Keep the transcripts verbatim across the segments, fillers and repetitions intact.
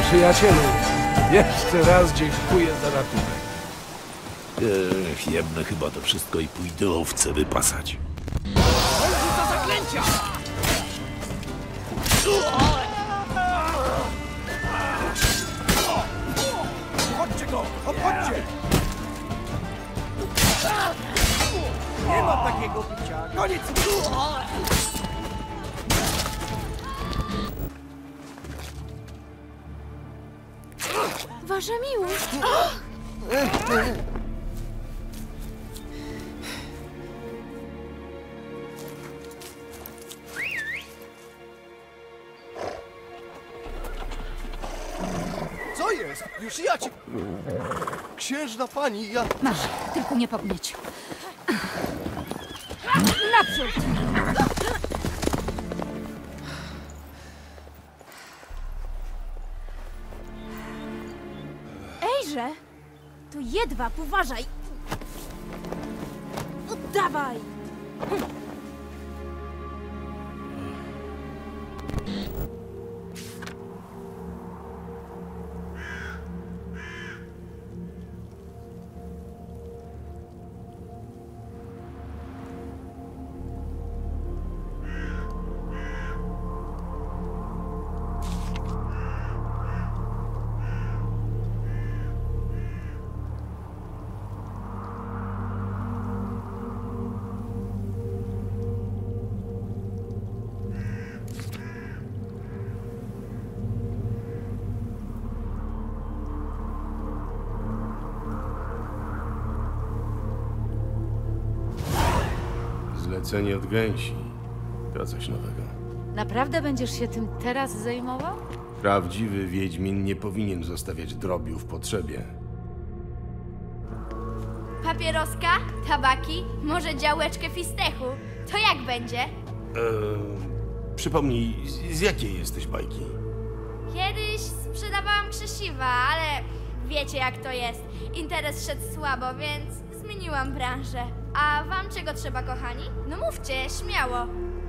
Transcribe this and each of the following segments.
Przyjacielu, jeszcze raz dziękuję za ratunek. Ech, jebnę chyba to wszystko i pójdę owce wypasać. To zaklęcia! Obchodźcie go! Obchodźcie! Nie ma takiego picia! Koniec! Wasza miłość! Co jest? Już ja cię... Księżna pani, ja... Masz, tylko nie po gnieciu. Naprzód! Ejże! To jedwab, uważaj! Oddawaj! Zlecenie od gęsi. To coś nowego. Naprawdę będziesz się tym teraz zajmował? Prawdziwy wiedźmin nie powinien zostawiać drobiu w potrzebie. Papieroska, tabaki, może działeczkę fistechu. To jak będzie? Eee, przypomnij, z, z jakiej jesteś bajki? Kiedyś sprzedawałam krzesiwa, ale wiecie jak to jest. Interes szedł słabo, więc zmieniłam branżę. A wam czego trzeba, kochani? No mówcie, śmiało.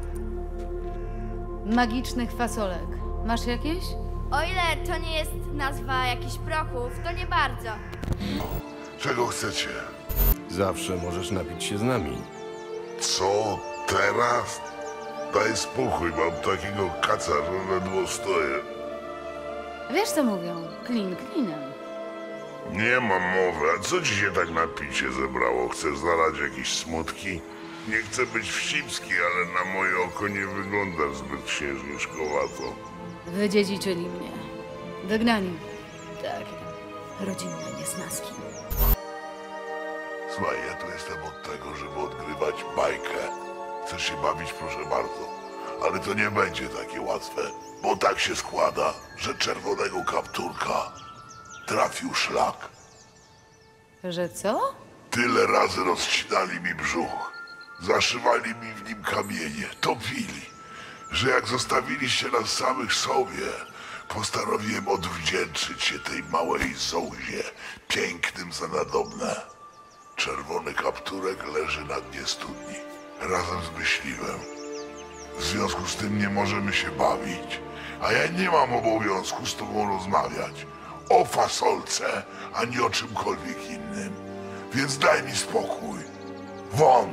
Magicznych fasolek. Masz jakieś? O ile to nie jest nazwa jakichś prochów, to nie bardzo. Czego chcecie? Zawsze możesz napić się z nami. Co? Teraz? Daj spokój, mam takiego kaca, że ledwo stoję. Wiesz co mówią? Klin klinem. Nie mam mowy, a co ci się tak na picie zebrało? Chcesz zalać jakieś smutki? Nie chcę być wścibski, ale na moje oko nie wyglądasz zbyt księżniczkowato. Wydziedziczyli mnie. Wygnani. Tak. Rodzinne niesnaski. Słuchaj, ja tu jestem od tego, żeby odgrywać bajkę. Chcesz się bawić? Proszę bardzo. Ale to nie będzie takie łatwe, bo tak się składa, że czerwonego kapturka trafił szlak. Że co? Tyle razy rozcinali mi brzuch, zaszywali mi w nim kamienie, topili, że jak zostawiliście nas samych sobie, postanowiłem odwdzięczyć się tej małej zołzie, pięknym za nadobne. Czerwony kapturek leży na dnie studni, razem z myśliwym. W związku z tym nie możemy się bawić, a ja nie mam obowiązku z tobą rozmawiać o fasolce, ani o czymkolwiek innym. Więc daj mi spokój. Won!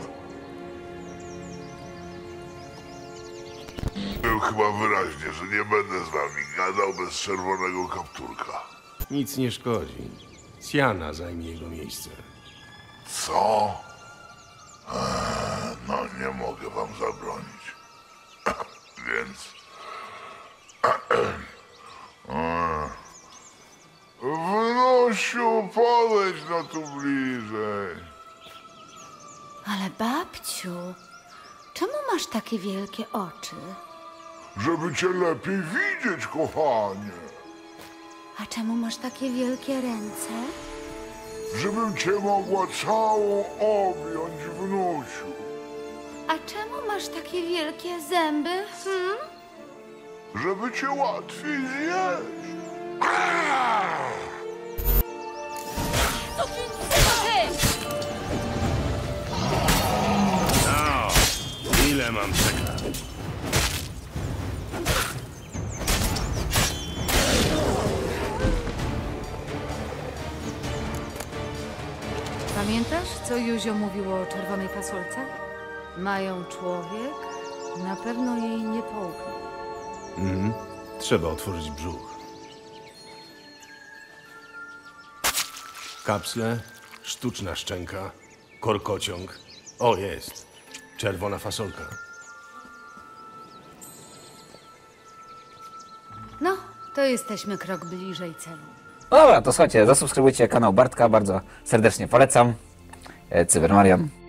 Był chyba wyraźnie, że nie będę z wami gadał bez czerwonego kapturka. Nic nie szkodzi. Siana zajmie jego miejsce. Co? Eee, no nie mogę wam zabronić. Więc... Eee. Wnusiu, podejdź no tu bliżej. Ale babciu, czemu masz takie wielkie oczy? Żeby cię lepiej widzieć, kochanie. A czemu masz takie wielkie ręce? Żebym cię mogła całą objąć, wnusiu. A czemu masz takie wielkie zęby? Hmm? Żeby cię łatwiej zjeść. No, ile mam czekać? Pamiętasz, co Józio mówił o czerwonej fasolce? Mają człowiek, na pewno jej nie połknął. Mhm. Trzeba otworzyć brzuch. Kapsle, sztuczna szczęka, korkociąg. O, jest. Czerwona fasolka. No, to jesteśmy krok bliżej celu. Dobra, to słuchajcie, zasubskrybujcie kanał Bartka, bardzo serdecznie polecam. E, Cybermarian.